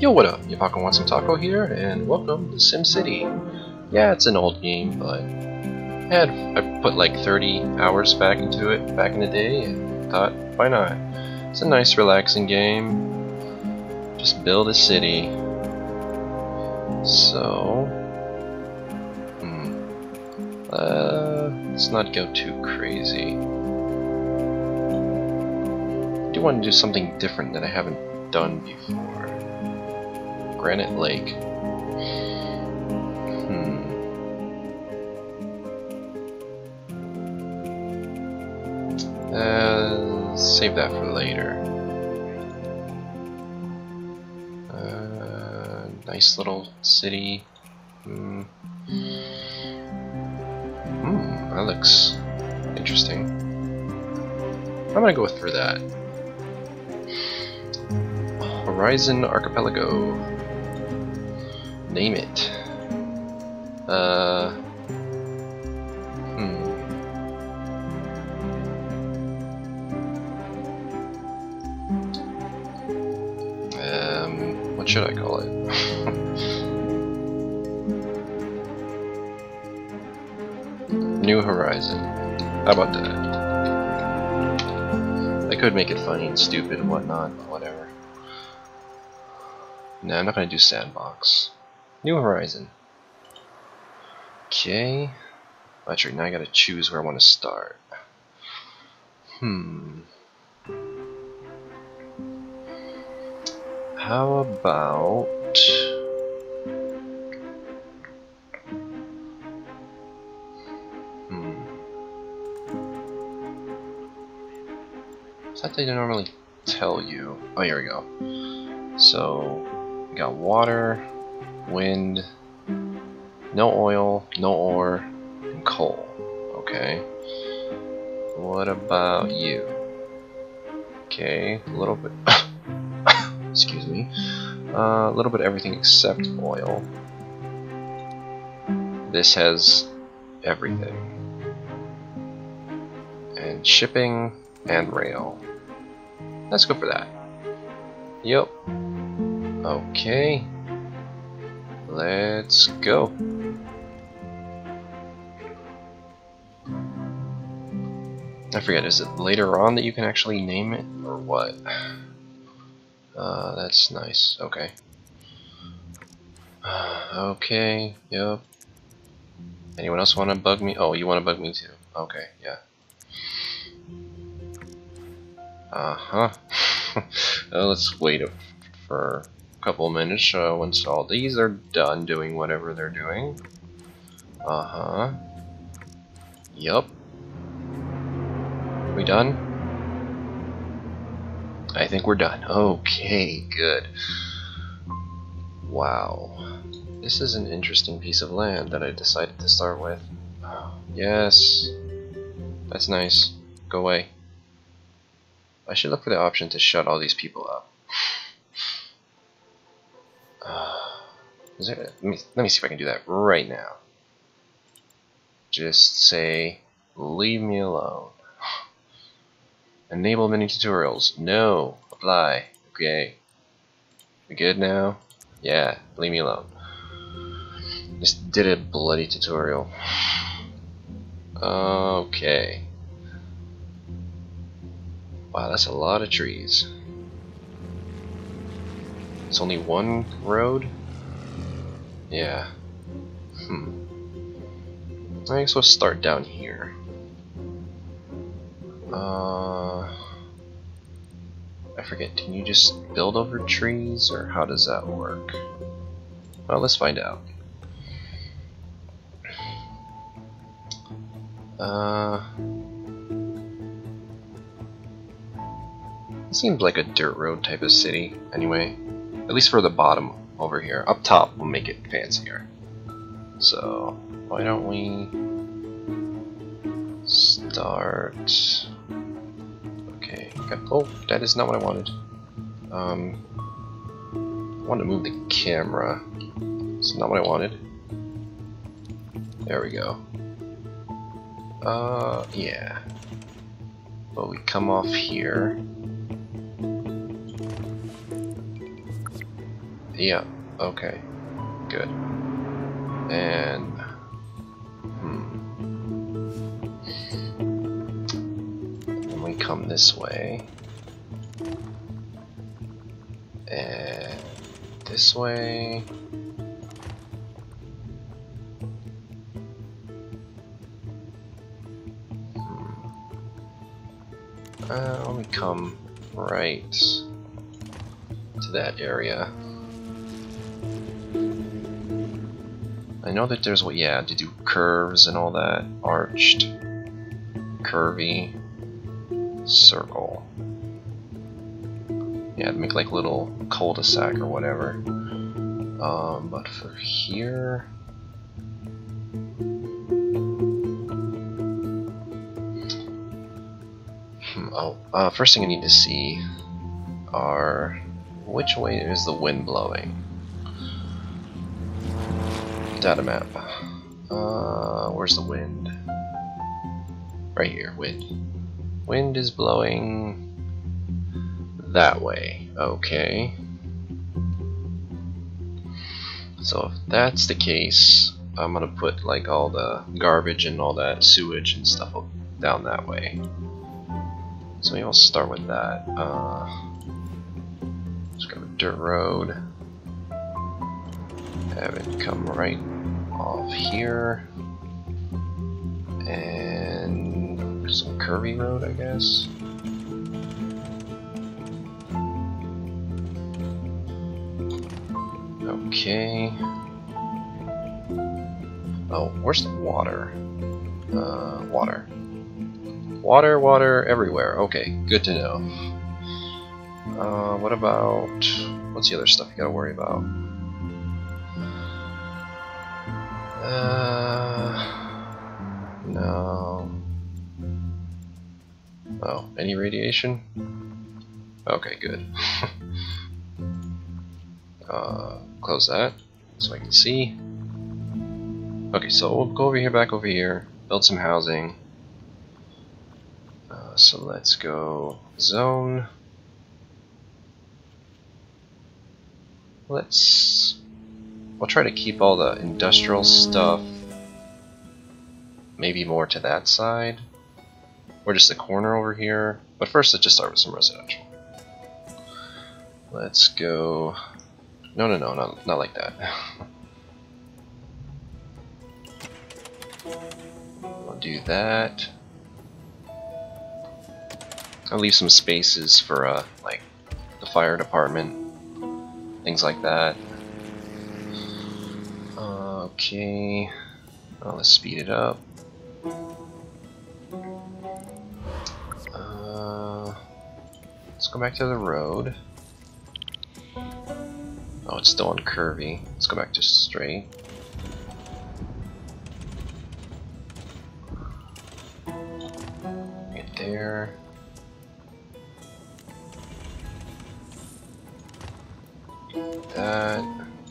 Yo, what up? Yapako wants some taco here, and welcome to SimCity. Yeah, it's an old game, but I put like 30 hours back into it back in the day, and thought, why not? It's a nice, relaxing game. Just build a city. So, let's not go too crazy. I do want to do something different that I haven't done before. Granite Lake. Save that for later. Nice little city. That looks interesting. I'm gonna go for that. Horizon Archipelago. Name it. What should I call it? New Horizon. How about that? I could make it funny and stupid and whatnot, but whatever. No, I'm not gonna do Sandbox. New Horizon. Okay. Actually, now I gotta choose where I want to start. How about... Something they normally tell you. Oh, here we go. So, we got water, wind, no oil, no ore, and coal. Okay. What about you? Okay, a little bit. Excuse me. A little bit of everything except oil. This has everything. And shipping and rail. Let's go for that. Yep. Okay. Let's go. I forget, is it later on that you can actually name it, or what? That's nice. Okay. Okay, yep. Anyone else want to bug me? Oh, you want to bug me too. Okay, yeah. Let's wait for a couple of minutes once all these are done doing whatever they're doing. Yup. We done? I think we're done. Okay, good. Wow. This is an interesting piece of land that I decided to start with. Yes. That's nice. Go away. I should look for the option to shut all these people up. Let me see if I can do that right now. Just say, leave me alone. Enable mini tutorials. No. Apply. Okay. We good now? Yeah. Leave me alone. Just did a bloody tutorial. Okay. Wow, that's a lot of trees. It's only one road? Yeah. I guess we'll start down here. I forget, can you just build over trees, or how does that work? Well, let's find out. It seems like a dirt road type of city, anyway. At least for the bottom over here. Up top, we'll make it fancier. So, why don't we start... Okay, oh, that is not what I wanted. I want to move the camera. It's not what I wanted. There we go. Yeah. But we come off here. Yeah, okay, good. And then we come this way. And this way. Let me come right to that area. I know that there's what, yeah, to do curves and all that. Arched, curvy, circle. Yeah, to make like little cul-de-sac or whatever. But for here, first thing I need to see are which way is the wind blowing. Data map. Where's the wind? Right here, wind. Wind is blowing that way. Okay. So if that's the case, I'm gonna put like all the garbage and all that sewage and stuff down that way. So maybe I'll start with that. Just got a dirt road. Have it come right off here. And some curvy road, I guess. Okay. Oh, where's the water? Water. Water everywhere. Okay, good to know. What about... what's the other stuff you gotta worry about? No. Oh, any radiation? Okay, good. Close that so I can see. Okay, so we'll go over here, back over here, build some housing. So let's go zone. We'll try to keep all the industrial stuff maybe more to that side, or just the corner over here. But first, let's just start with some residential. Let's go. No, not like that. I'll do that. I'll leave some spaces for like the fire department, things like that. Okay, well, let's speed it up. Let's go back to the road. Oh, it's still on curvy. Let's go back to straight. Get there. That.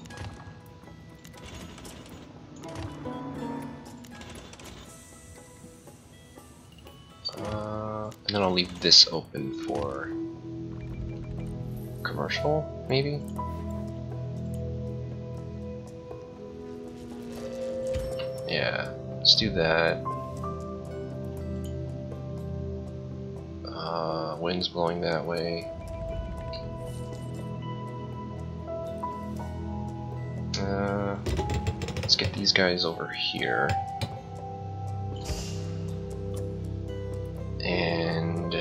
And then I'll leave this open for commercial, maybe? Yeah, let's do that. Wind's blowing that way. Let's get these guys over here. And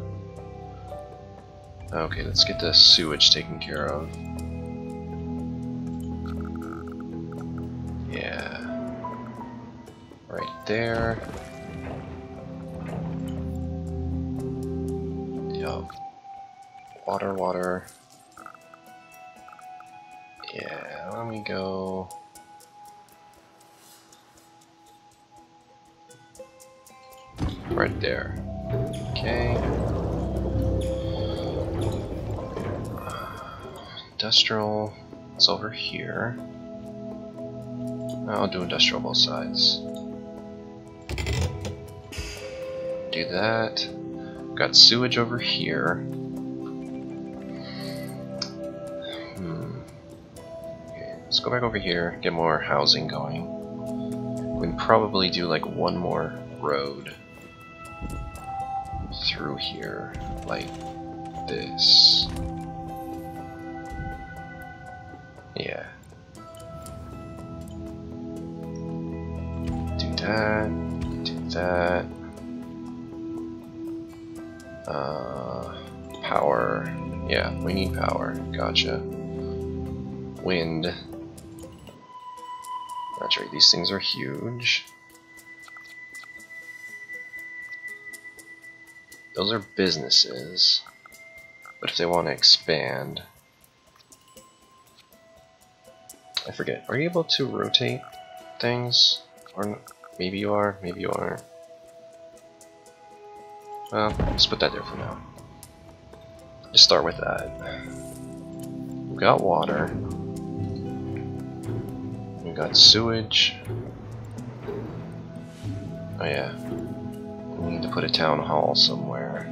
okay, let's get the sewage taken care of. Yeah, right there. Yup. Water. Yeah, let me go. Right there. Okay. Industrial. It's over here. I'll do industrial both sides. Do that. Got sewage over here. let's go back over here, get more housing going. We can probably do like one more road through here, like this. Yeah. Do that. Do that. Power. Yeah, we need power. Gotcha. Wind. That's right, these things are huge. Those are businesses. But if they want to expand... I forget, are you able to rotate things? Or maybe you are, maybe you aren't. Well, let's put that there for now. Just start with that. We've got water. We've got sewage. Oh yeah. We need to put a town hall somewhere.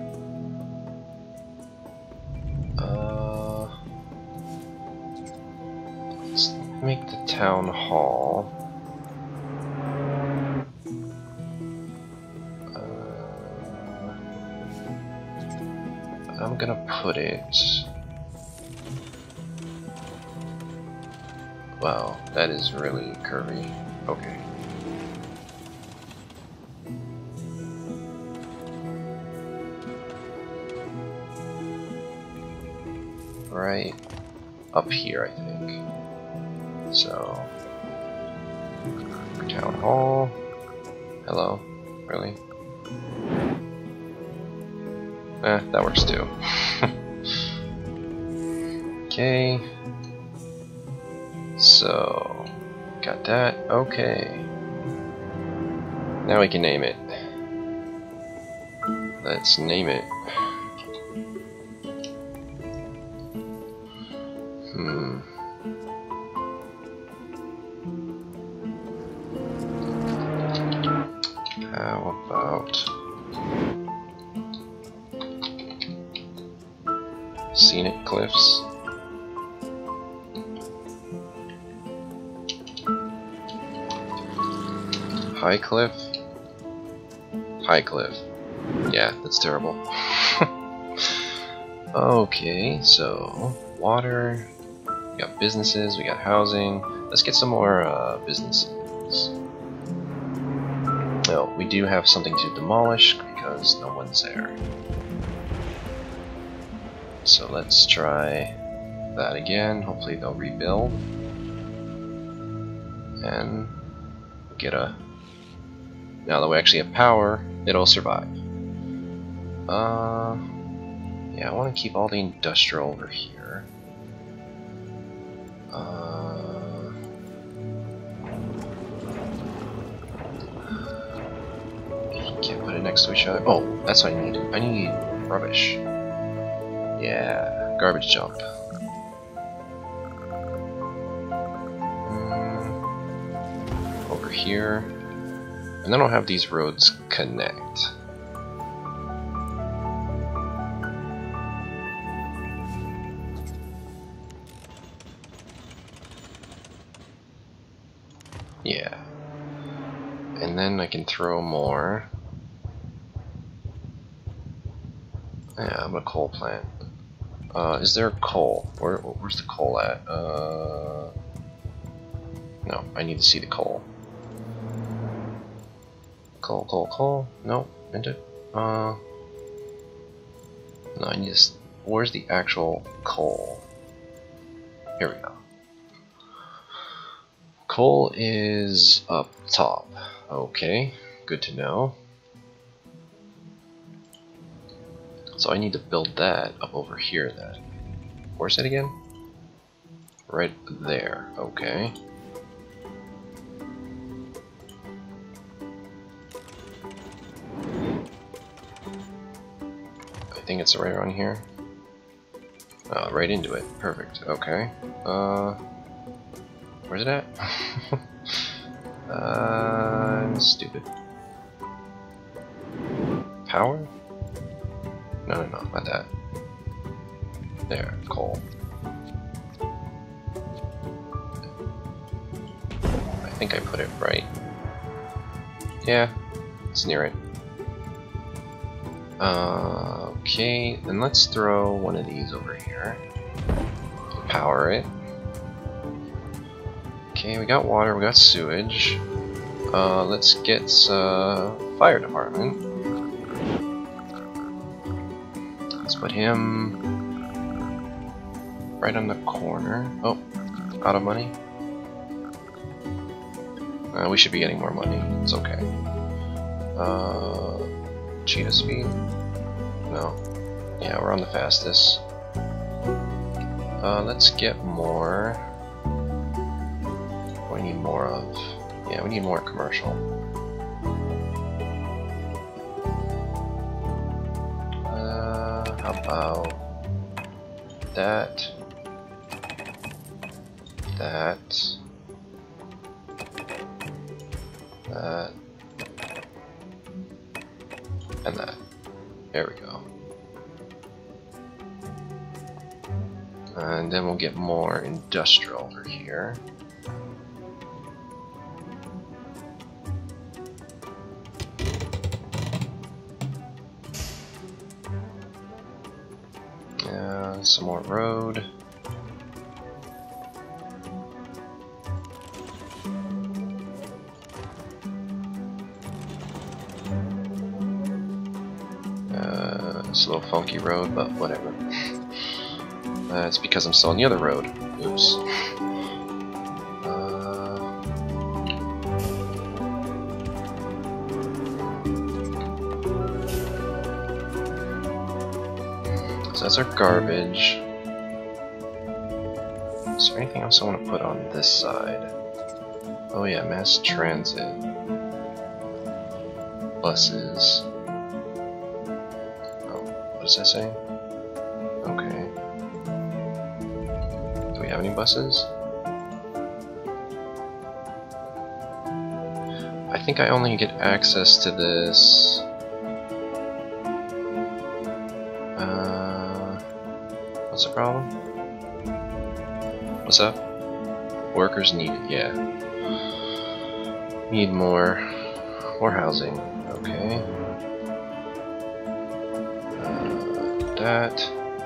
Let's make the town hall. I'm gonna put it... Wow, that is really curvy. Okay. Right up here, I think. So... Town hall... Hello? Really? That works too. Okay. So, got that. Okay. Now we can name it. Let's name it. How about Scenic Cliffs? High Cliff? High Cliff. Yeah, that's terrible. Okay, so water, we got businesses, we got housing. Let's get some more businesses. No, we do have something to demolish because no one's there. So let's try that again. Hopefully they'll rebuild. And get a... Now that we actually have power, it'll survive. Yeah, I want to keep all the industrial over here. Can't put it next to each other. Oh, that's what I need. I need rubbish. Yeah, garbage dump. Over here. And then I'll have these roads connect. Yeah. And then I can throw more. Yeah, I'm a coal plant. Is there coal? Where's the coal at? No, I need to see the coal. Coal. No, into it. No, I need to. Where's the actual coal? Here we go. Coal is up top. Okay, good to know. So I need to build that up over here then. Where's it again? Right there. Okay. I think it's right around here. Right into it. Perfect. Okay. Where's it at? I'm stupid. Power? No, not that. There, coal. think I put it right. Yeah, it's near it. Okay, then let's throw one of these over here. Power it. Okay, we got water, we got sewage. Let's get fire department. Let's put him right on the corner. Oh, out of money. We should be getting more money. It's okay. Cheetah speed? No. Yeah, we're on the fastest. Let's get more. What do we need more of? Yeah, we need more commercial. How about that? That. That. And that. There we go. And then we'll get more industrial over here. Some more road. It's a little funky road, but whatever. It's because I'm still on the other road. Oops. So that's our garbage. Is there anything else I want to put on this side? Oh yeah, mass transit. Buses. What does that say? Okay. Do we have any buses? I think I only get access to this. What's the problem? What's up? Workers needed, yeah. Need more housing. Okay. That.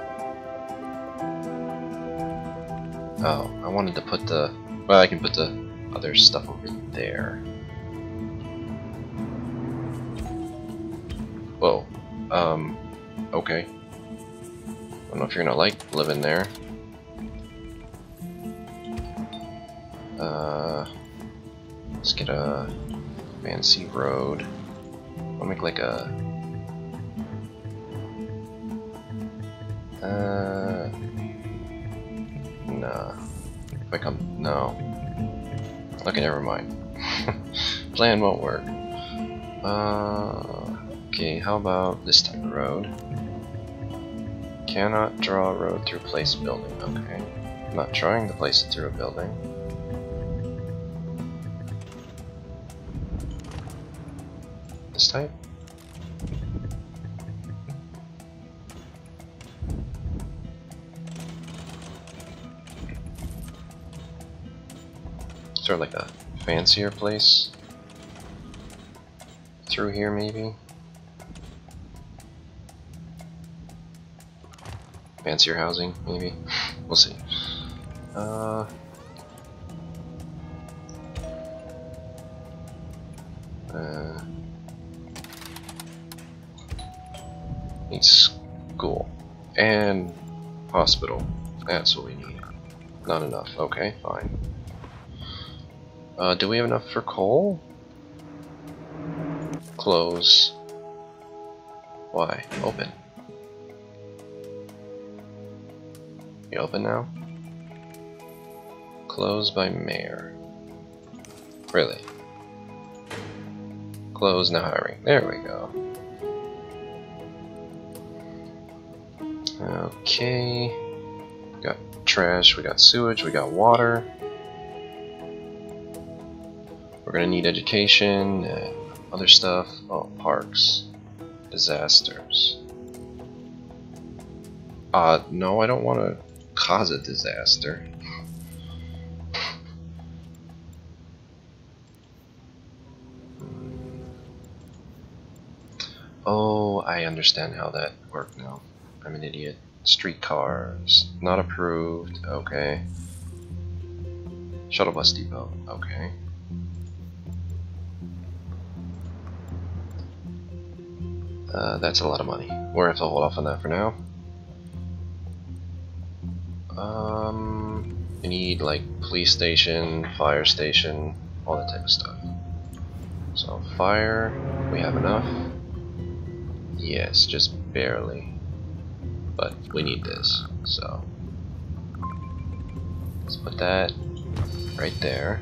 Oh, I wanted to put the. Well, I can put the other stuff over there. Whoa. Okay. I don't know if you're gonna like living there. Let's get a fancy road. I'll make like a. Nah. If I come. No. Okay, never mind. Plan won't work. Okay, how about this type of road? Cannot draw a road through place building. Okay. I'm not trying to place it through a building. This type? Is there like a fancier place through here maybe? Fancier housing maybe? We'll see. Need school and hospital. That's what we need. Not enough. Okay, fine. Do we have enough for coal? Close. Why? Open. You open now? Closed by mayor. Really? Closed, now hiring. There we go. Okay. We got trash, we got sewage, we got water. We're gonna need education and other stuff. Oh, parks. Disasters. No, I don't want to cause a disaster. Oh, I understand how that worked now. I'm an idiot. Streetcars. Not approved. Okay. Shuttle bus depot. Okay. That's a lot of money. We're gonna have to hold off on that for now. We need like police station, fire station, all that type of stuff. So fire, we have enough. Yes, just barely. But we need this, so let's put that right there.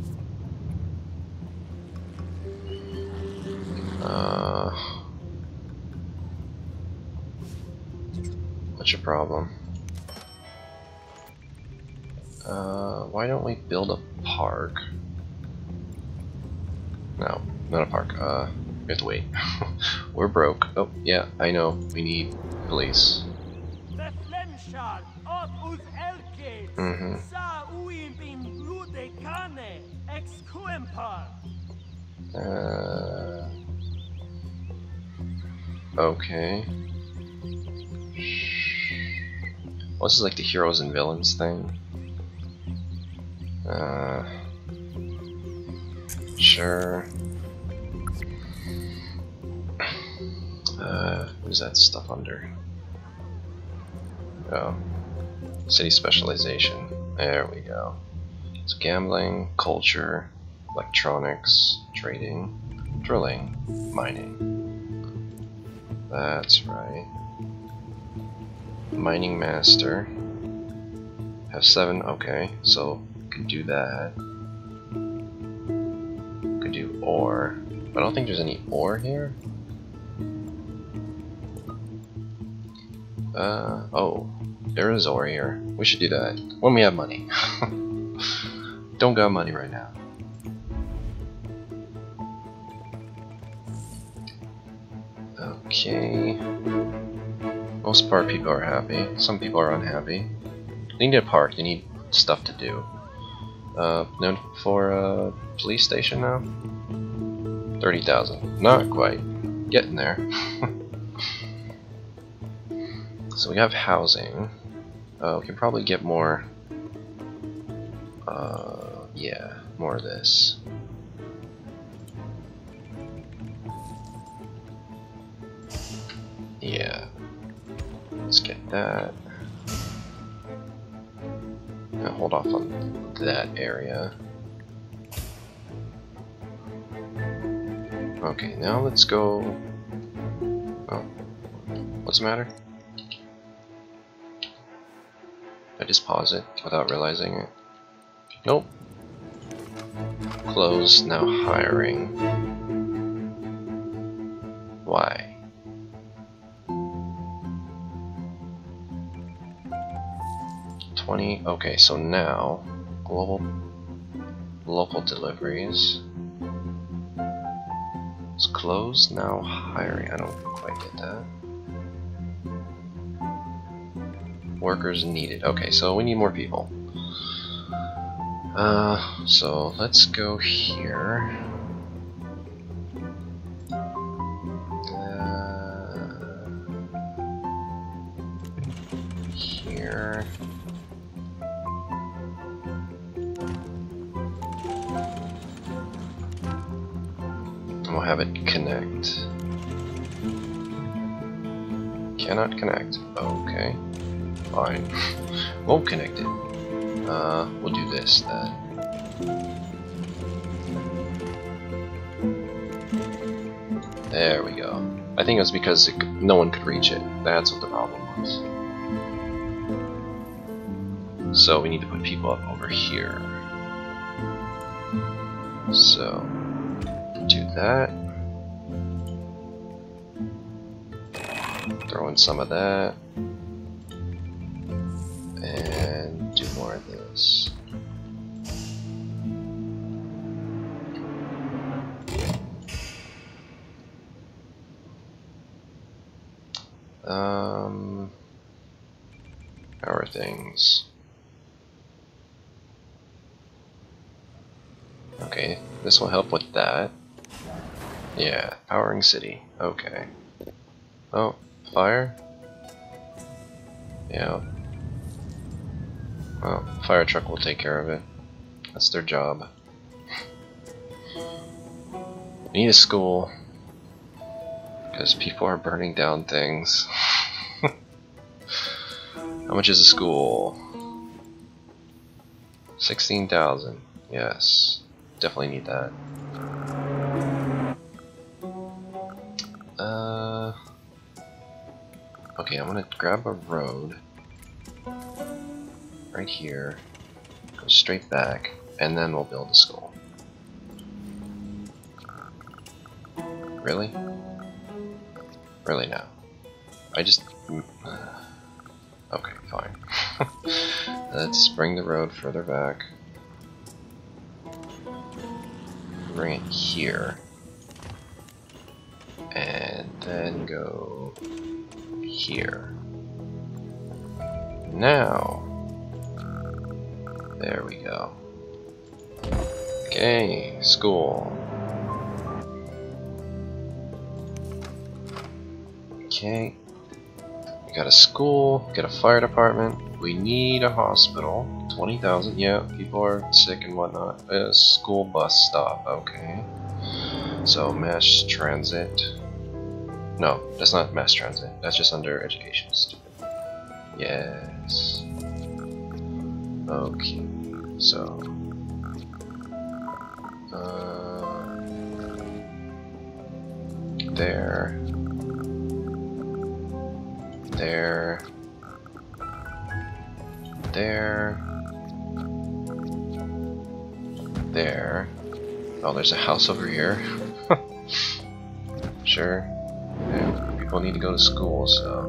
What's your problem? Why don't we build a park? No, not a park. We have to wait. We're broke. Oh, yeah, I know. We need police. Mm-hmm. Okay. Well, this is like the heroes and villains thing. Sure. What is that stuff under? Oh. City specialization. There we go. It's gambling, culture, electronics, trading, drilling, mining. That's right. Mining master. Have 7, okay, so can do that. Could do ore. But I don't think there's any ore here. Oh. There is ore here. We should do that when we have money. Don't got money right now. Okay. Most part people are happy. Some people are unhappy. They need a park. They need stuff to do. Known for a police station now? 30,000. Not quite. Getting there. So we have housing. We can probably get more. Yeah, more of this. Yeah. Let's get that. Now hold off on that area. Okay, now let's go. Oh, what's the matter? I just pause it without realizing it. Nope. Close, now hiring. Why? Okay, so now local deliveries. It's closed, now hiring. I don't quite get that. Workers needed. Okay, so we need more people. So let's go here. Here. And we'll have it connect. Cannot connect. Okay. Fine. Won't connect it. We'll do this then. There we go. I think it was because no one could reach it. That's what the problem was. So we need to put people up over here. So do that. Throw in some of that. And do more of this. How are things? Okay, this will help with that. Yeah, powering city. Okay. Oh, fire? Yeah. Well, fire truck will take care of it. That's their job. We need a school. Because people are burning down things. How much is a school? 16,000. Yes. Definitely need that. Okay, I'm gonna grab a road right here, go straight back, and then we'll build a school. Really? Really now? I just... okay, fine. Let's bring the road further back. Bring it here. And then go here. Now, there we go. Okay, school. Okay, we got a school, got a fire department. We need a hospital. 20,000. Yeah, people are sick and whatnot. A school bus stop. Okay. So mass transit. No, that's not mass transit. That's just under education. Stupid. Yes. Okay. So. There. There. There. There. Oh, there's a house over here. Sure. Yeah, people need to go to school, so.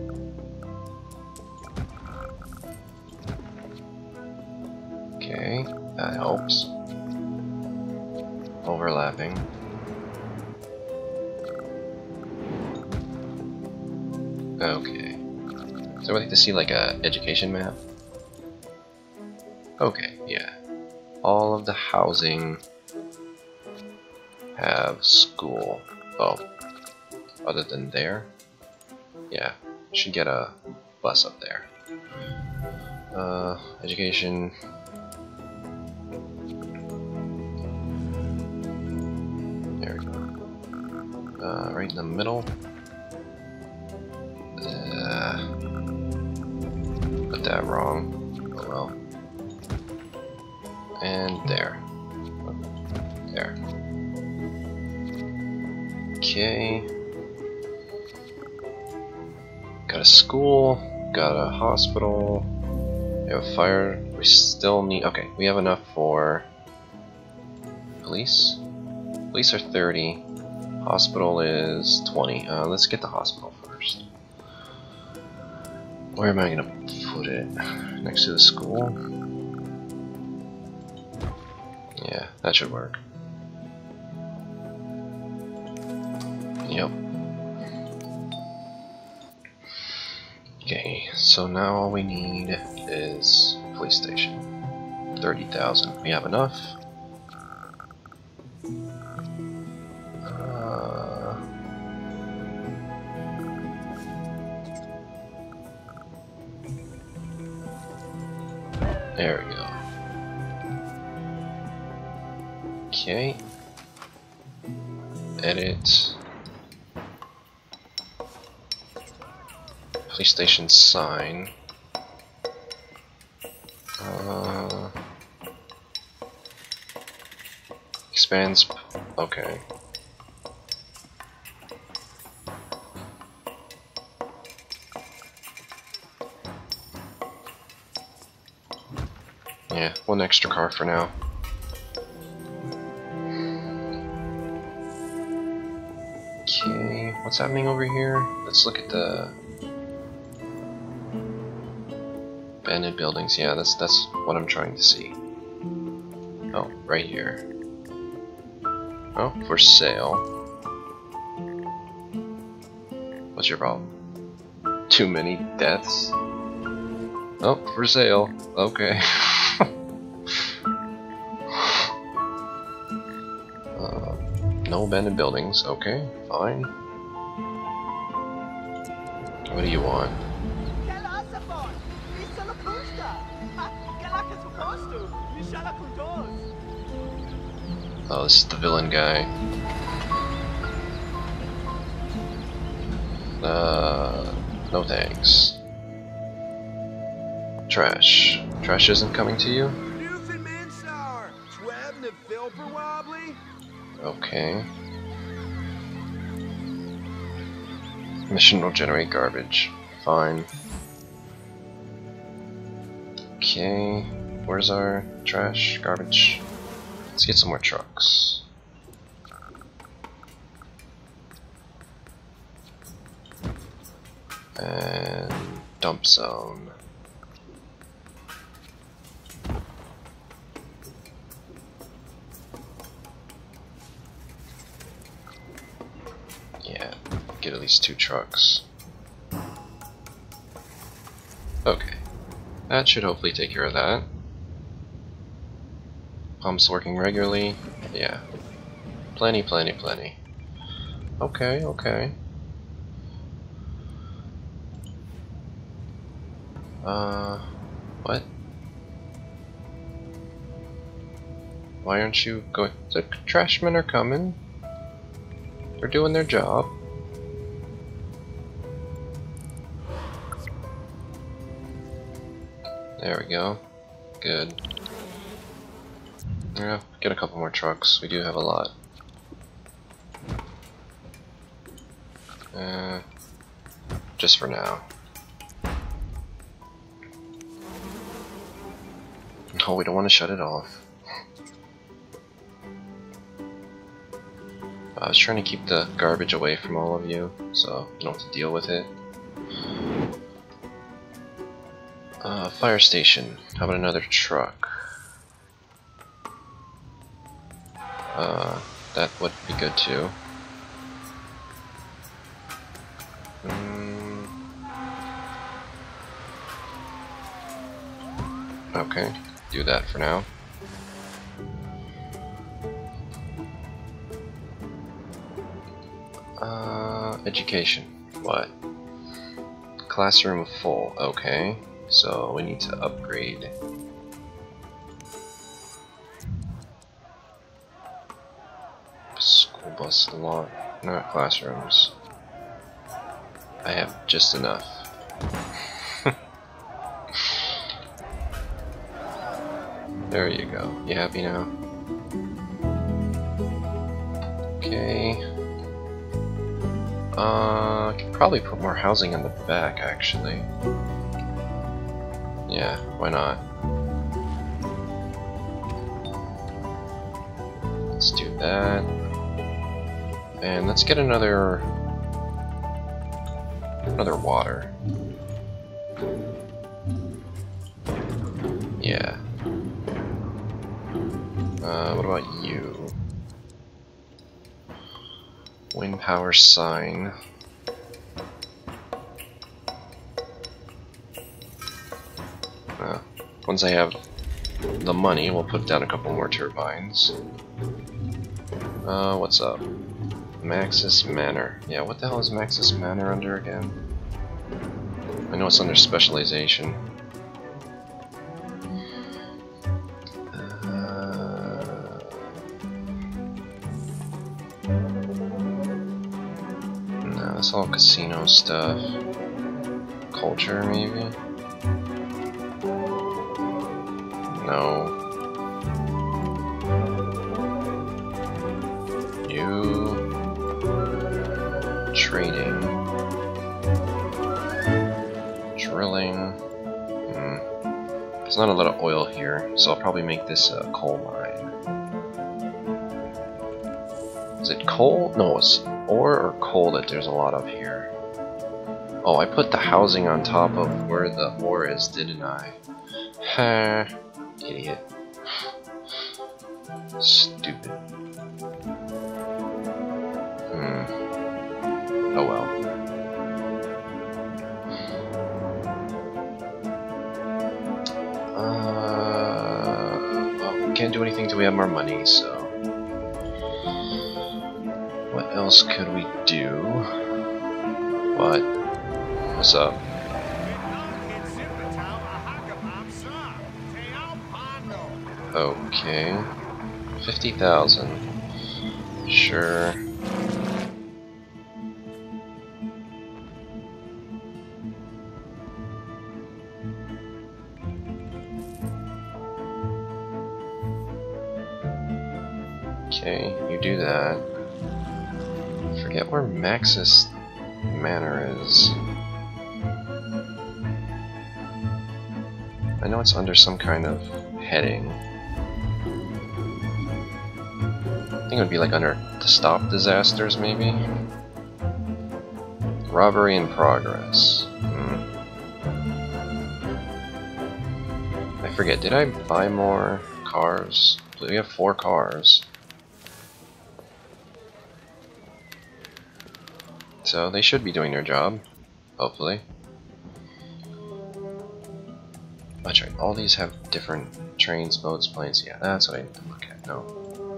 Okay, that helps. Overlapping. Okay. So I like to see like a education map. Okay, yeah. All of the housing have school. Oh, other than there? Yeah, should get a bus up there. Education. There we go. Right in the middle. Put that wrong. Oh well. And there. There. Okay. Got a school, got a hospital, we have a fire, we still need, okay, we have enough for police. Police are 30, hospital is 20. Let's get the hospital first. Where am I gonna put it? Next to the school? Yeah, that should work. Yep. Okay, so now all we need is police station. 30,000. We have enough. There we go. Okay. Edit. Police station sign. Expands. Okay. Yeah, one extra car for now. Okay, what's happening over here? Let's look at the abandoned buildings. Yeah, that's what I'm trying to see. Oh, right here. Oh, for sale. What's your problem? Too many deaths? Oh, for sale. Okay. No abandoned buildings. Okay, fine. What do you want? Oh, this is the villain guy. No thanks. Trash. Trash isn't coming to you? Okay. Mission will generate garbage. Fine. Okay. Where's our trash? Garbage? Let's get some more trucks. And dump zone. Yeah, get at least 2 trucks. Okay, that should hopefully take care of that. Pumps working regularly. Yeah, plenty. Okay, okay. What? Why aren't you going? The trashmen are coming. They're doing their job. There we go. Good. Yeah, get a couple more trucks. We do have a lot. Just for now. Oh, we don't want to shut it off. I was trying to keep the garbage away from all of you, so you don't have to deal with it. Fire station. How about another truck? That would be good too. Okay, do that for now. Education. What? Classroom full. Okay, so we need to upgrade. School bus lot, not classrooms. I have just enough. There you go. You happy now? Okay. I could probably put more housing in the back, actually. Yeah, why not? Let's do that. And let's get another water. Yeah. What about you? Wind power sign. Once I have the money, we'll put down a couple more turbines. What's up? Maxis Manor. Yeah, what the hell is Maxis Manor under again? I know it's under specialization. No, that's all casino stuff. Culture, maybe? No. Trading, drilling. There's not a lot of oil here, so I'll probably make this a coal mine. Is it coal? No, it's ore or coal that there's a lot of here. Oh, I put the housing on top of where the ore is, didn't I? Ha, idiot. Stupid. Oh well. Well, we can't do anything till we have more money, so... What else could we do? What? What's up? Okay. 50,000. Sure. Okay, you do that. Forget where Maxis Manor is. I know it's under some kind of heading. I think it would be like under to stop disasters, maybe? Robbery in progress. I forget, did I buy more cars? We have 4 cars. So they should be doing their job, hopefully. That's right, all these have different trains, boats, planes. Yeah, that's what I need to look at. No.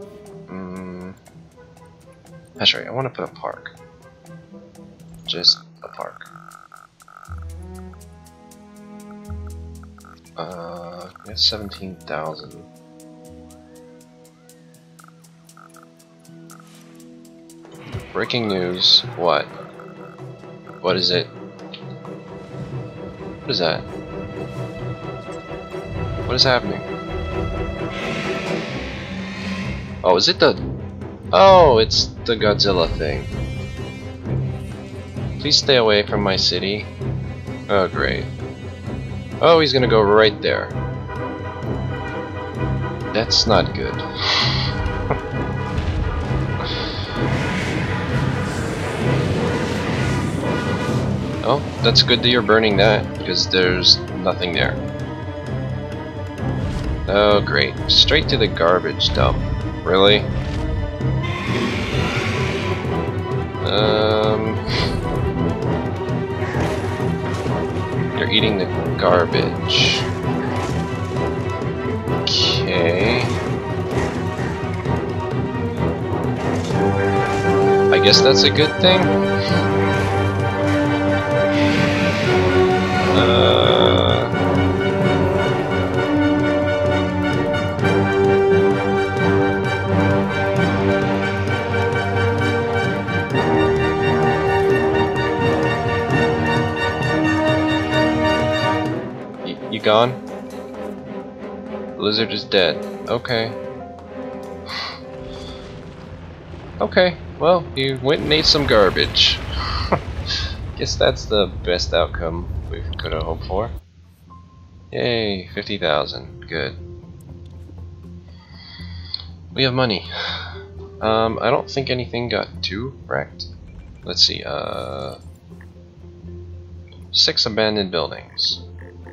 That's right, I want to put a park. Just a park. It's 17,000. Breaking news. What? What is it? What is that? What is happening? Oh, is it the... Oh, it's the Godzilla thing. Please stay away from my city. Oh, great. Oh, he's gonna go right there. That's not good. Oh, that's good that you're burning that, because there's nothing there. Oh, great. Straight to the garbage dump. Really? You're eating the garbage. Okay. I guess that's a good thing? You gone? The lizard is dead. Okay. Okay, well, you went and ate some garbage. Guess that's the best outcome we could have hoped for. Yay, 50,000. Good. We have money. I don't think anything got too wrecked. Let's see, 6 abandoned buildings.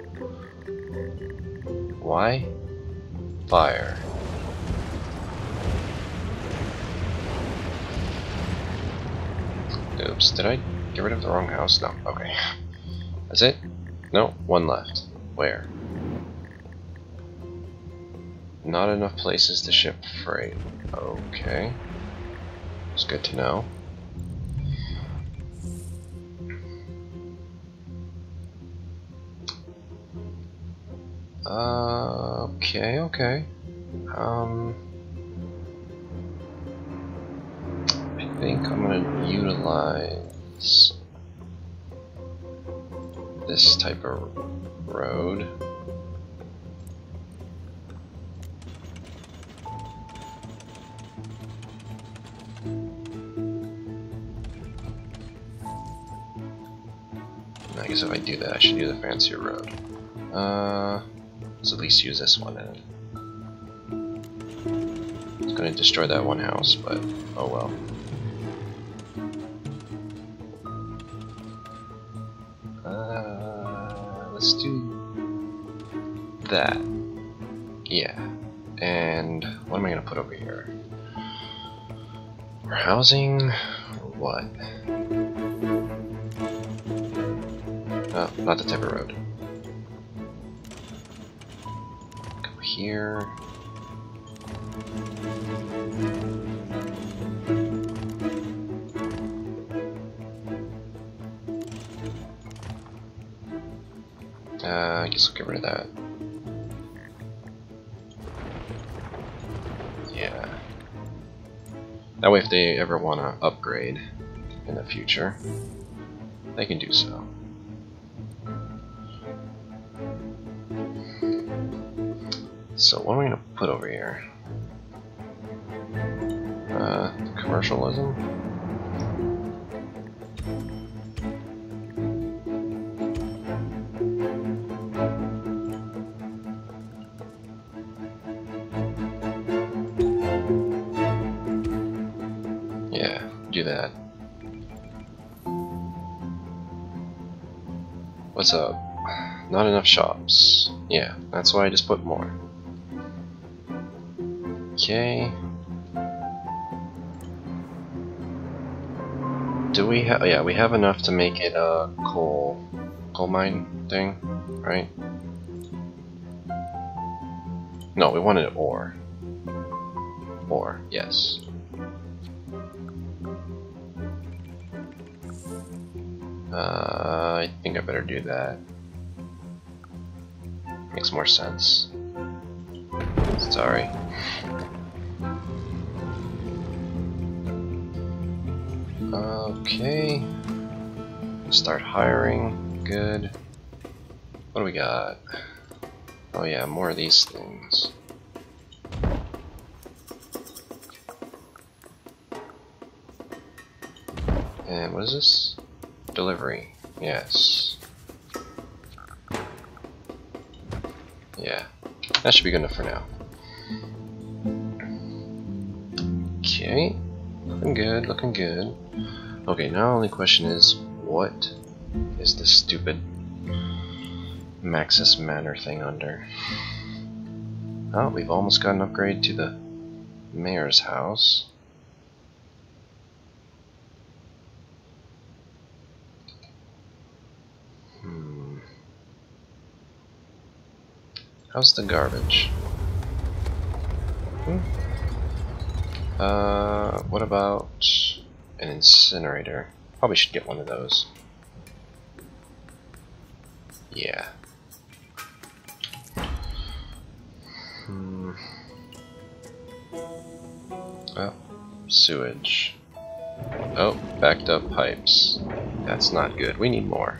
Why? Fire. Oops, did I get rid of the wrong house? No, okay. That's it? No, 1 left. Where? Not enough places to ship freight. Okay. It's good to know. Okay. I think I'm gonna utilize this type of road. I guess if I do that, I should do the fancier road. Let's at least use this one. It's going to destroy that one house, but oh well. Let's do that. Yeah. And what am I going to put over here? For housing or what? Oh, not the type of road. Go here. I guess we'll get rid of that. Yeah. That way if they ever want to upgrade in the future, they can do so. So what am I going to put over here? Commercialism? Yeah, do that. What's up? Not enough shops. Yeah, that's why I just put more. Okay. Do we have? Yeah, we have enough to make it a coal mine thing, right? No, we wanted ore. Ore, yes. I think I better do that. Makes more sense. Sorry. Okay. Start hiring. Good. What do we got? Oh yeah, more of these things. And what is this? Delivery. Yes. Yeah. That should be good enough for now. Okay. Looking good, looking good. Okay, now the only question is, what is this stupid Maxis Manor thing under? Oh, we've almost got an upgrade to the mayor's house. How's the garbage? What about an incinerator? Probably should get one of those. Yeah. Oh, sewage. Oh, backed up pipes. That's not good. We need more.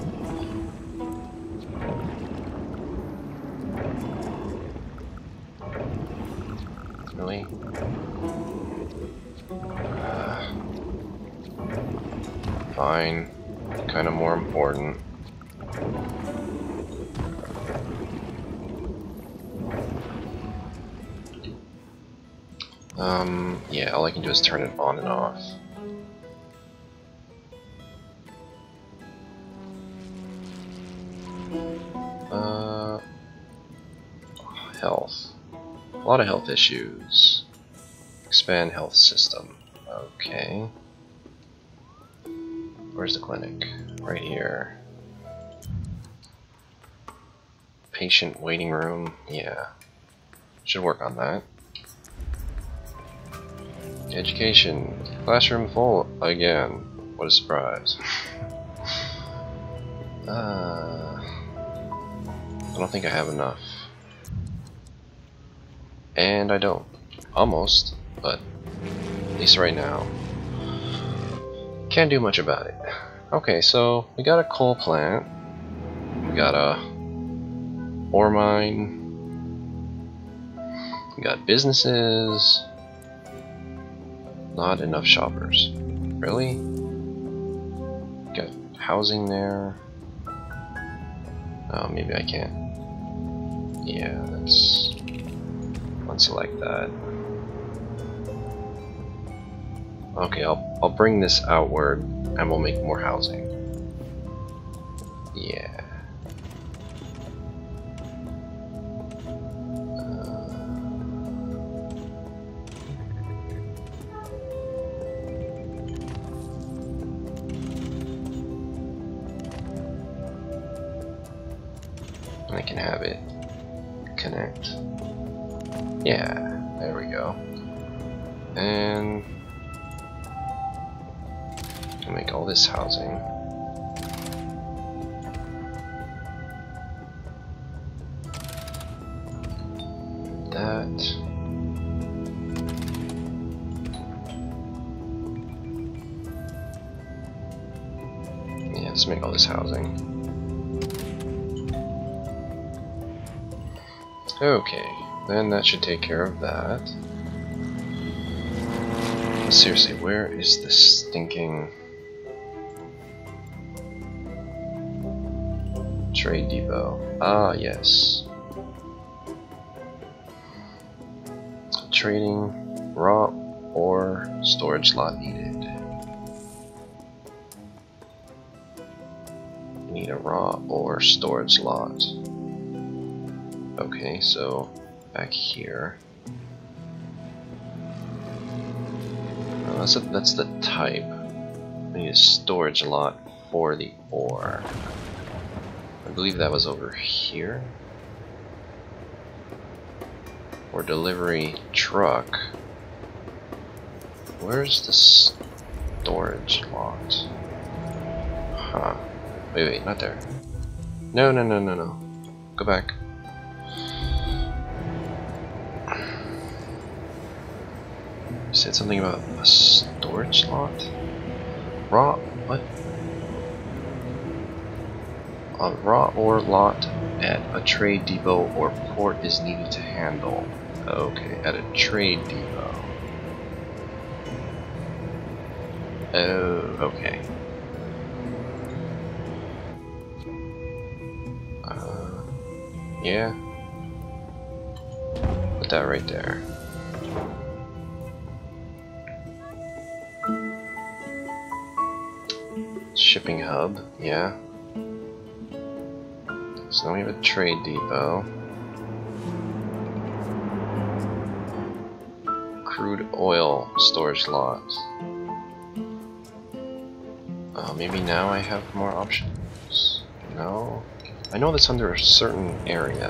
Really? Fine. Kind of more important. Yeah, all I can do is turn it on and off. Health. A lot of health issues. Expand health system. Okay. Where's the clinic? Right here. Patient waiting room. Yeah. Should work on that. Education. Classroom full again. What a surprise. I don't think I have enough. And I don't. Almost, but at least right now. Can't do much about it. Okay, so we got a coal plant. We got a ore mine. We got businesses. Not enough shoppers. Really? Got housing there. Oh, maybe I can't. Yeah, that's... Unselect that. Okay, I'll bring this outward and we'll make more housing. Yeah. I can have it connect. Yeah, there we go. And I'll make all this housing. that. Yeah, let's make all this housing. Okay, then that should take care of that. But seriously, where is this stinking trade depot? Ah, yes. Trading raw ore storage lot needed. Need a raw ore storage lot. Okay, so back here. That's the type. I need a storage lot for the ore. I believe that was over here. Or delivery truck. Where's the storage lot? Huh. Wait, not there. No. Go back. You said something about a storage lot? Raw, what? A raw ore lot at a trade depot or port is needed to handle. Okay, at a trade depot. Oh, okay. Yeah. Put that right there. Shipping hub, yeah. So now we have a trade depot. Crude oil storage lot. Maybe now I have more options. No? I know that's under a certain area.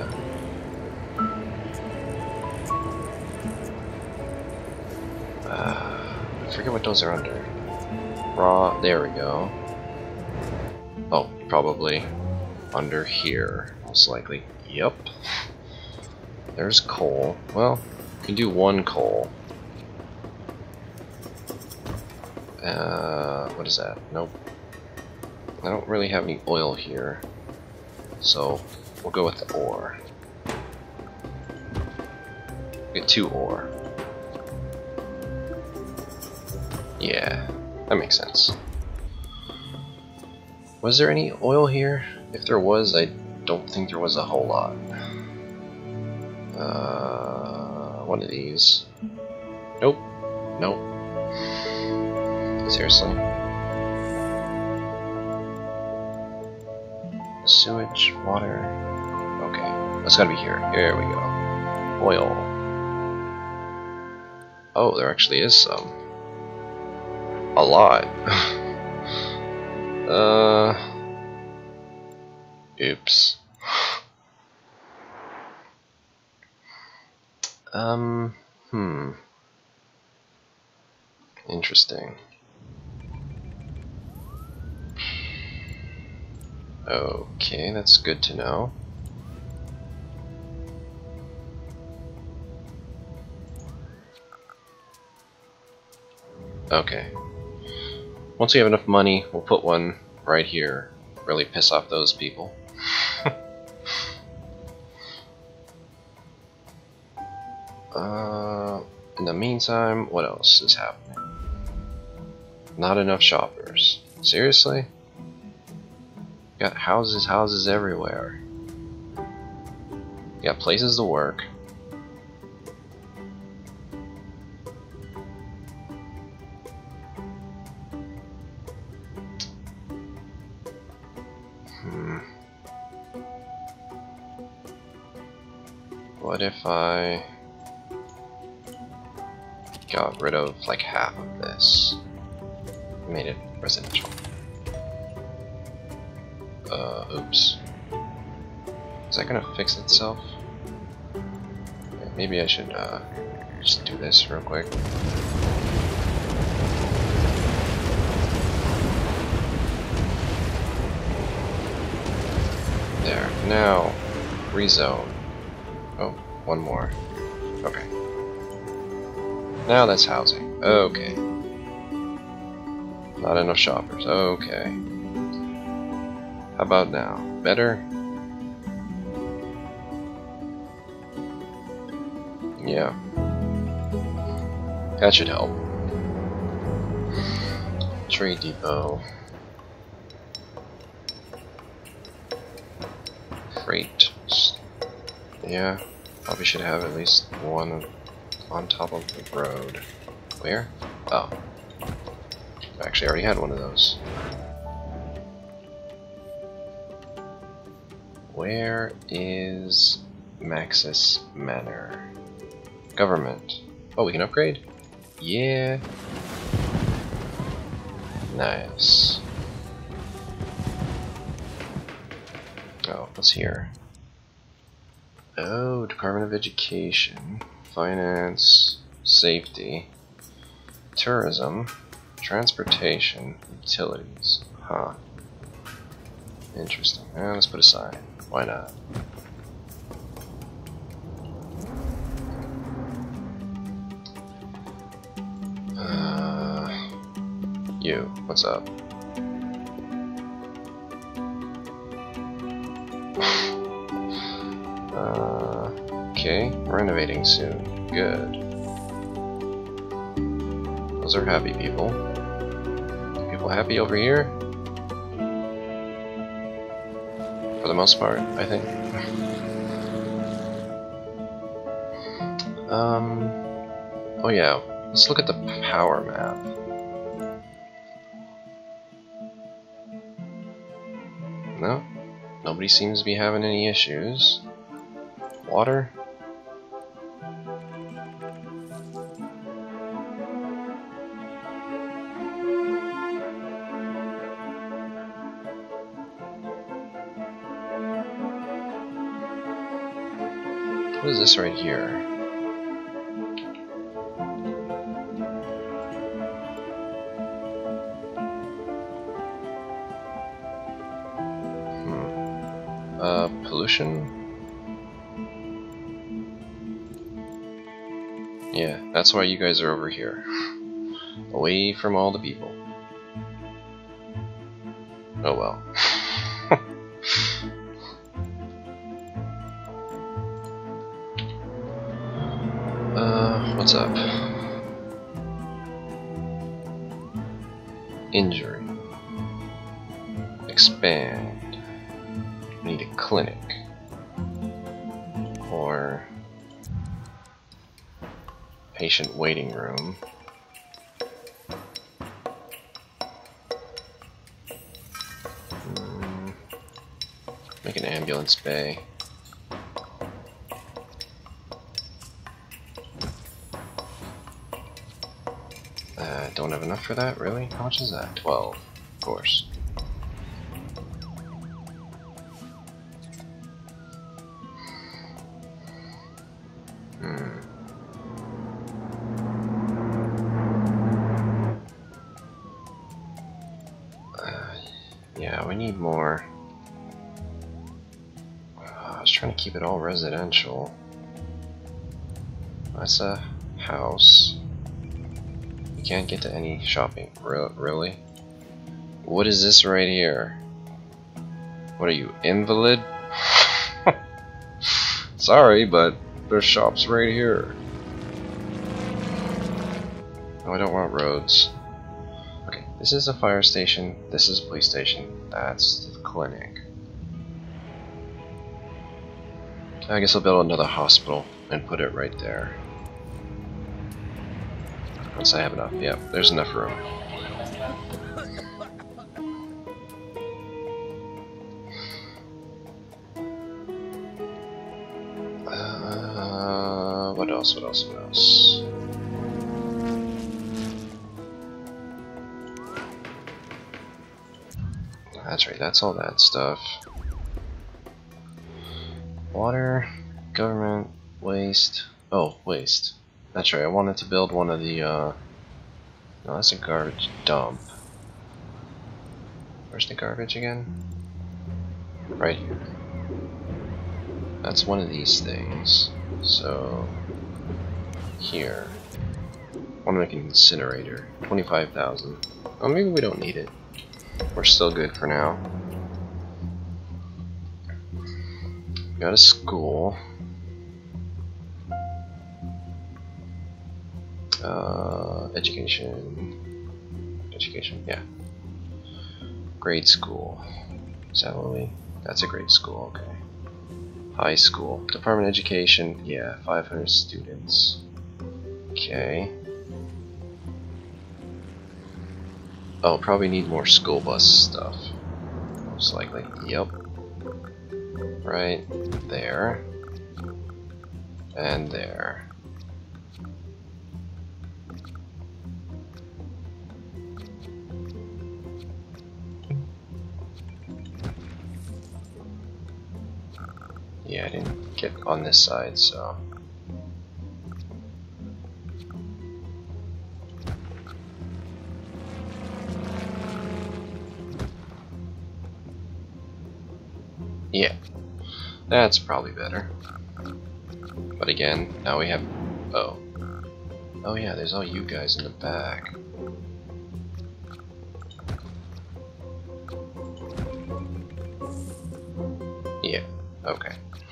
I forget what those are under. Raw, there we go. Oh, probably under here, most likely. Yup. There's coal. Well, we can do one coal. What is that? Nope. I don't really have any oil here, so we'll go with the ore. Get 2 ore. Yeah, that makes sense. Was there any oil here? If there was, I don't think there was a whole lot. One of these. Nope. Nope. Seriously. Sewage, water. Okay, that's gotta be here. Here we go. Oil. Oh, there actually is some. A lot. Oops. Interesting. Okay, that's good to know. Okay. Once we have enough money, we'll put one right here. Really piss off those people. In the meantime, what else is happening? Not enough shoppers. Seriously? Got houses everywhere. Got places to work. What if I got rid of like half of this? Made it residential. Oops. Is that gonna fix itself? Maybe I should just do this real quick. There. Now, rezone. Oh, one more. Okay. Now that's housing. Okay. Not enough shoppers. Okay. How about now? Better? Yeah. That should help. Trade depot. Freight. Yeah. Probably should have at least one on top of the road. Where? Oh. Actually, I already had one of those. Where is Maxis Manor? Government. Oh, we can upgrade? Yeah. Nice. Oh, what's here? Oh, Department of Education, Finance, Safety, Tourism, Transportation, Utilities. Huh. Interesting. Let's put a sign. Why not? You, what's up? Okay, renovating soon. Good. Those are happy people. People happy over here? For the most part, I think. Oh yeah, let's look at the power map. No, nobody seems to be having any issues. Water? What is this right here? Pollution? Yeah, that's why you guys are over here. Away from all the people. Oh well. What's up? Injury. Expand. We need a clinic. Or patient waiting room. Make an ambulance bay. Don't have enough for that, really? How much is that? 12, of course. Yeah, we need more. I was trying to keep it all residential. That's a house. You can't get to any shopping. Really? What is this right here? What are you, invalid? Sorry, but there's shops right here. Oh, I don't want roads. Okay, this is a fire station, this is a police station, that's the clinic. I guess I'll build another hospital and put it right there. Once I have enough. Yep, there's enough room. What else? What else? What else? That's right, that's all that stuff. Water, government, waste. Oh, waste. That's right, I wanted to build one of the, no, that's a garbage dump. Where's the garbage again? Right here. That's one of these things. So, here. I want to make an incinerator. 25,000. Oh, maybe we don't need it. We're still good for now. Got a school. Education, yeah. Grade school. Is that what we? That's a grade school, okay. High school. Department of Education, yeah, 500 students. Okay. Oh, probably need more school bus stuff. Most likely. Yep. Right there. And there. Yeah, I didn't get on this side, so... Yeah, that's probably better. But again, now we have... Oh. Oh yeah, there's all you guys in the back. Yeah, okay.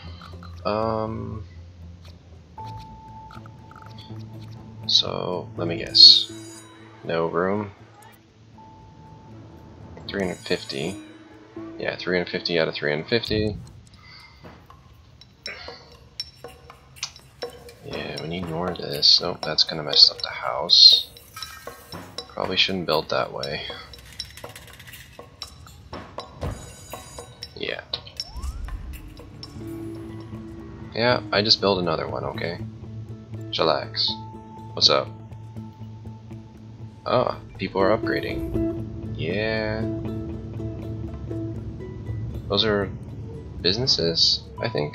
So, let me guess. No room. 350. Yeah, 350 out of 350. Yeah, we need more of this. Nope, that's gonna mess up the house. Probably shouldn't build that way. Yeah. Yeah, I just built another one, okay? Chillax. What's up? Oh, people are upgrading. Yeah. Those are businesses, I think.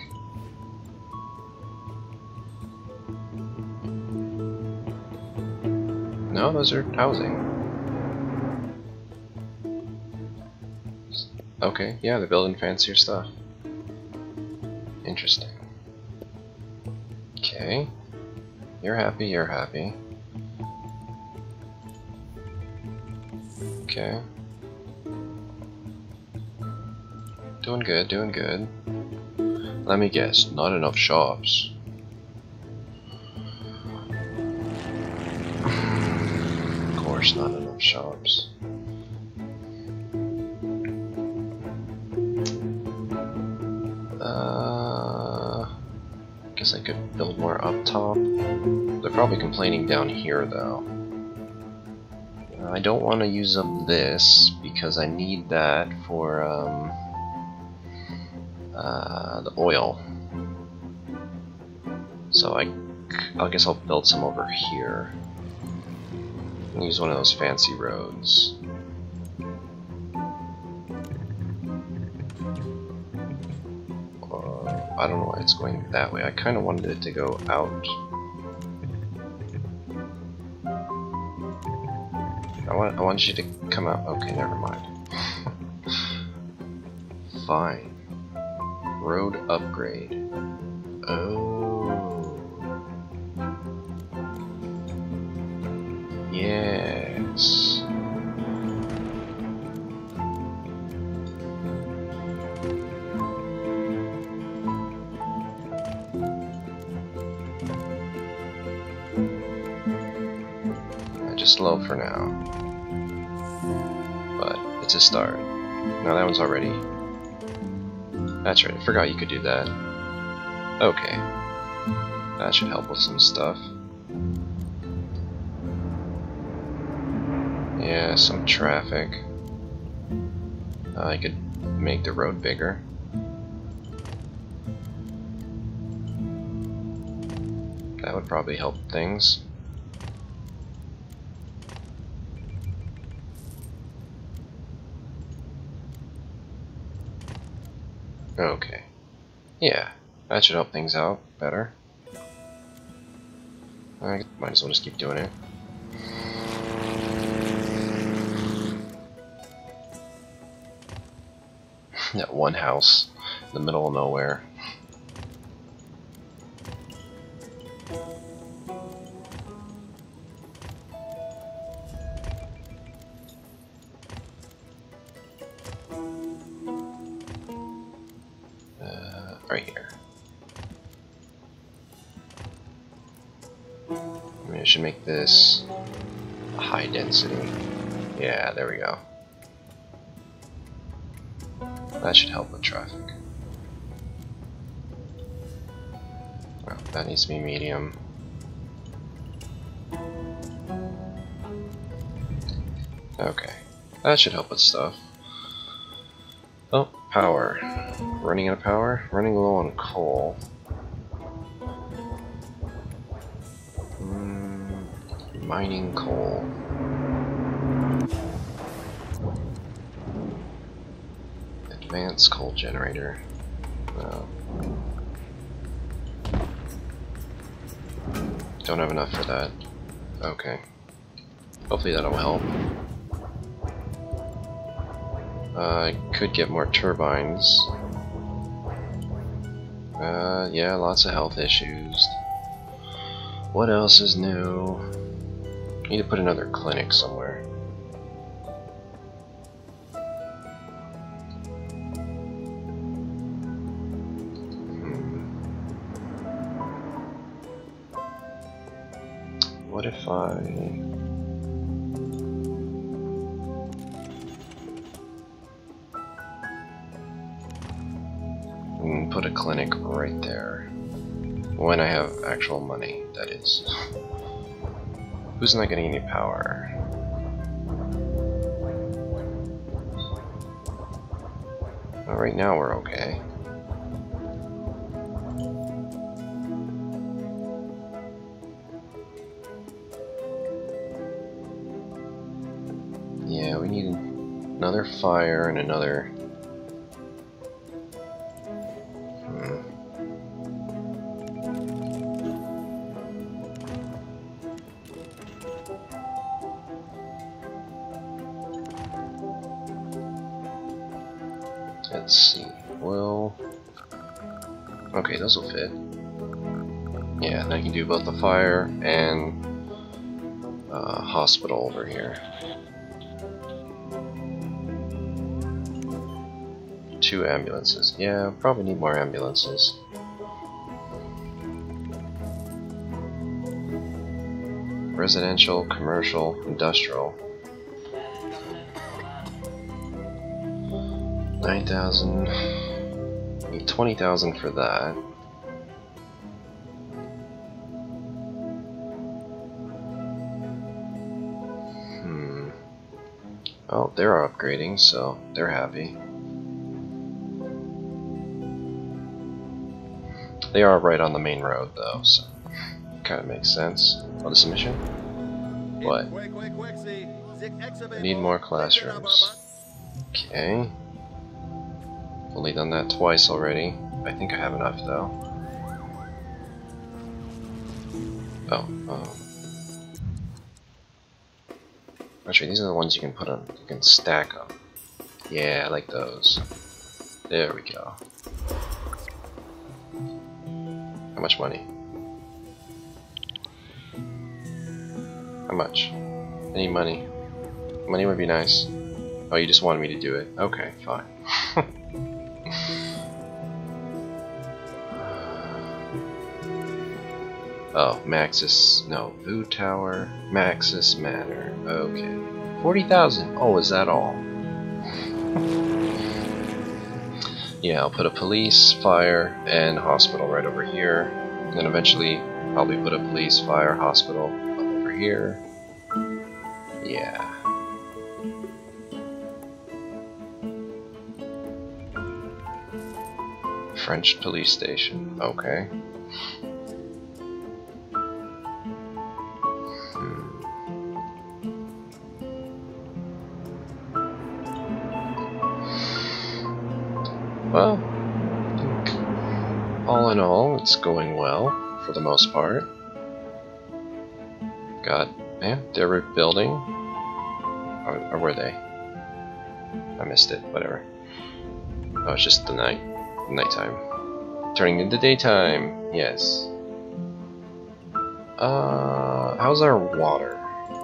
No, those are housing. Okay, yeah, they're building fancier stuff. Interesting. Okay. You're happy, you're happy. Okay. Doing good, doing good. Let me guess, not enough shops. Of course, not enough shops. Guess I could build more up top. They're probably complaining down here though. I don't want to use up this because I need that for the oil. So I guess I'll build some over here. I'll use one of those fancy roads. I don't know why it's going that way. I kind of wanted it to go out. I want you to come out. Okay, never mind. Fine. Road upgrade. Oh. Yes. Just low for now, but it's a start. Now that one's already... That's right, I forgot you could do that. Okay. That should help with some stuff. Yeah, some traffic. I could make the road bigger. That would probably help things. Okay. Yeah, that should help things out better. I might as well just keep doing it. That one house in the middle of nowhere. Maybe I should make this high density. Yeah, there we go. That should help with traffic. Well, that needs to be medium. Okay, that should help with stuff. Oh, power. Running out of power? Running low on coal. Mining coal. Advanced coal generator. Don't have enough for that. Okay. Hopefully that'll help. I could get more turbines. Yeah, lots of health issues. What else is new? Need to put another clinic somewhere. What if I... put a clinic right there. When I have actual money, that is. Who's not getting any power? Well, right now we're okay. Yeah, we need another fire and another... Let's see. Well, okay, those will fit. Yeah, and I can do both the fire and hospital over here. 2 ambulances. Yeah, probably need more ambulances. Residential, commercial, industrial. 9,000. Need 20,000 for that. Well, they're upgrading, so they're happy. They are right on the main road, though, so kind of makes sense. Oh, this is a mission? What? I need more classrooms. Okay. Only done that twice already. I think I have enough, though. Oh, actually, these are the ones you can put on. You can stack them. Yeah, I like those. There we go. How much money? How much? I need money. Money would be nice. Oh, you just wanted me to do it. Okay, fine. Oh, Maxis. No, Boo Tower. Maxis Manor. Okay. 40,000. Oh, is that all? Yeah, I'll put a police, fire, and hospital right over here. And then eventually, probably put a police, fire, hospital up over here. Yeah. French police station. Okay. Well, I think all in all, it's going well for the most part. Got, yeah, they're rebuilding. Or were they? I missed it. Whatever. Oh, it's just the nighttime, turning into daytime. Yes. How's our water?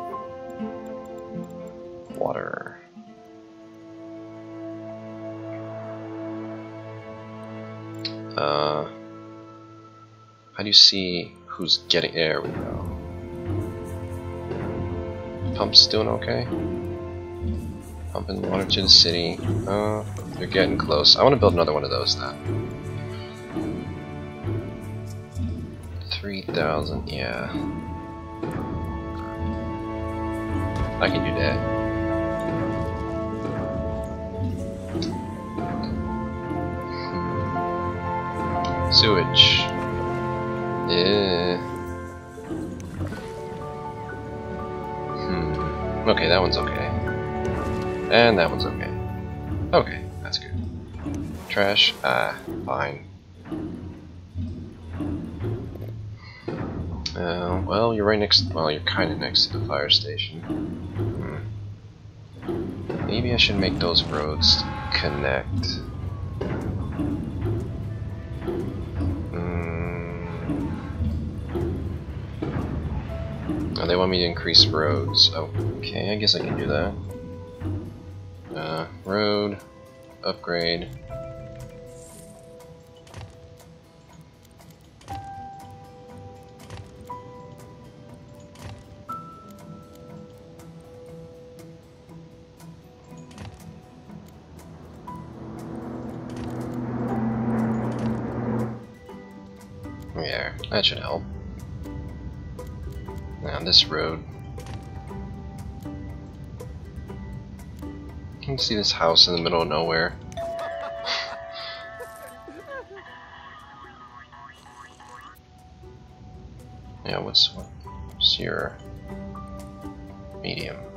Water. How do you see who's getting? There we go. Pump's doing okay. Pumping water to the city. They're getting close. I want to build another one of those then. 3,000, yeah. I can do that. Sewage. Yeah. Okay, that one's okay. And that one's okay. Okay, that's good. Trash, fine. Well, you're right next. Well, you're kind of next to the fire station. Maybe I should make those roads connect. Oh, they want me to increase roads. Okay, I guess I can do that. Road, upgrade. Yeah, that should help. Now this road. You can see this house in the middle of nowhere. Yeah, what's your medium?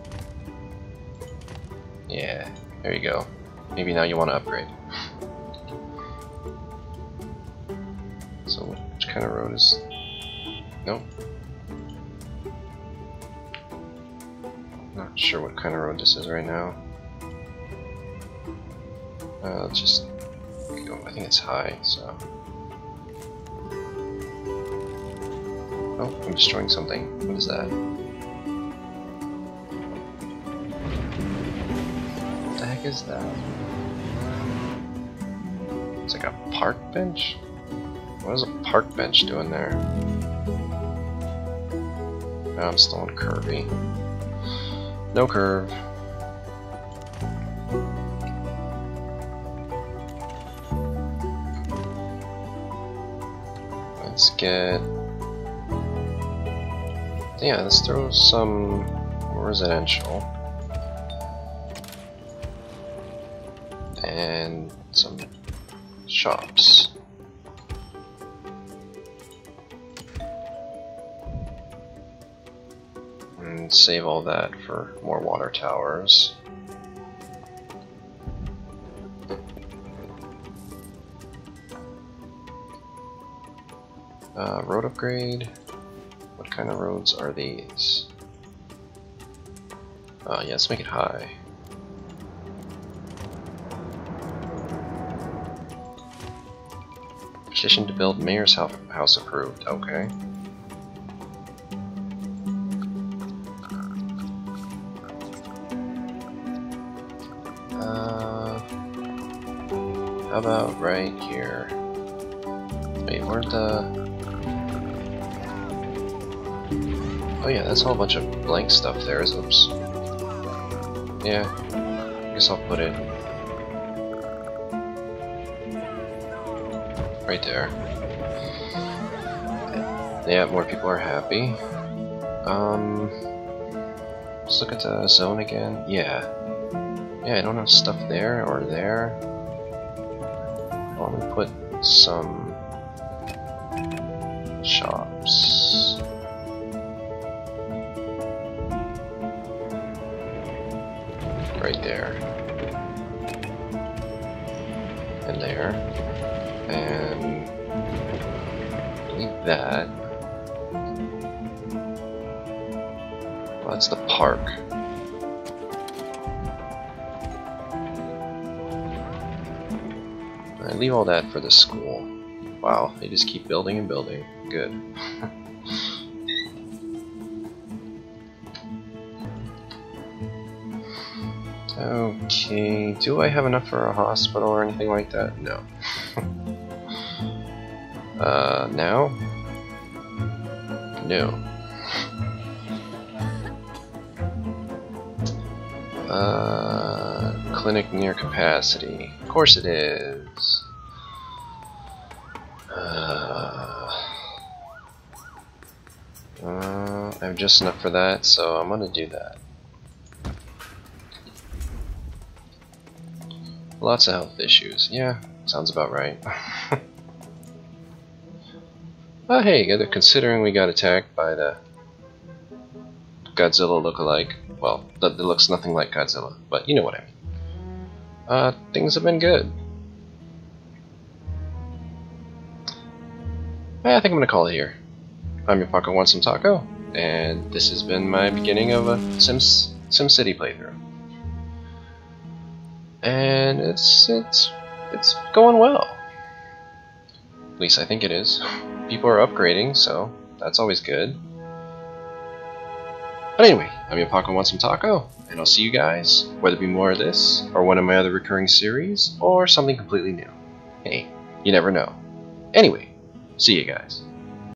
Yeah, there you go. Maybe now you want to upgrade. So which kind of road is? Nope. Not sure what kind of road this is right now. Let's just go. I think it's high, so. Oh, I'm destroying something. What is that? What the heck is that? It's like a park bench? What is a park bench doing there? Now I'm still on curvy. No curve. Let's get... Yeah, let's throw some residential. And some shops. And save all that for more water towers. Road upgrade. What kind of roads are these? Yeah, let's make it high. Petition to build mayor's house approved. Okay. How about right here? Wait, where'd the... Oh yeah, that's a whole bunch of blank stuff there. Oops. Yeah, I guess I'll put it right there. Yeah, more people are happy. Let's look at the zone again. Yeah, I don't have stuff there or there. Well, let me put some shops. Right there. And there. And delete that. Well, that's the park. I leave all that for the school. Wow, they just keep building and building. Good. Okay, do I have enough for a hospital or anything like that? No. Now? No. Clinic near capacity. Of course it is. I have just enough for that, so I'm gonna do that. Lots of health issues. Yeah, sounds about right. Oh hey, considering we got attacked by the Godzilla look-alike, well, that looks nothing like Godzilla, but you know what I mean. Things have been good. I think I'm gonna call it here. I'm your Paco Want Some Taco, and this has been my beginning of a SimCity playthrough. And it's going well. At least I think it is. People are upgrading, so that's always good. But anyway, I'm your Paco Want Some Taco, and I'll see you guys, whether it be more of this, or one of my other recurring series, or something completely new. Hey, you never know. Anyway, see you guys.